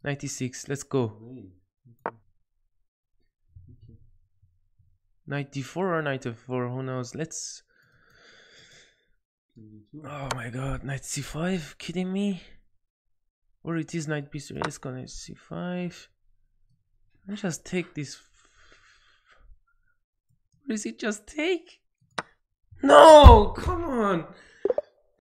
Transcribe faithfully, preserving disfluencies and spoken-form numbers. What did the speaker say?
ninety-six. Let's go. ninety-four or ninety-four? Who knows? Let's. Oh my god, knight c five? Kidding me? Or it is knight b three. Let's go knight c five. Let's just take this. What is it? Just take? No! Come on!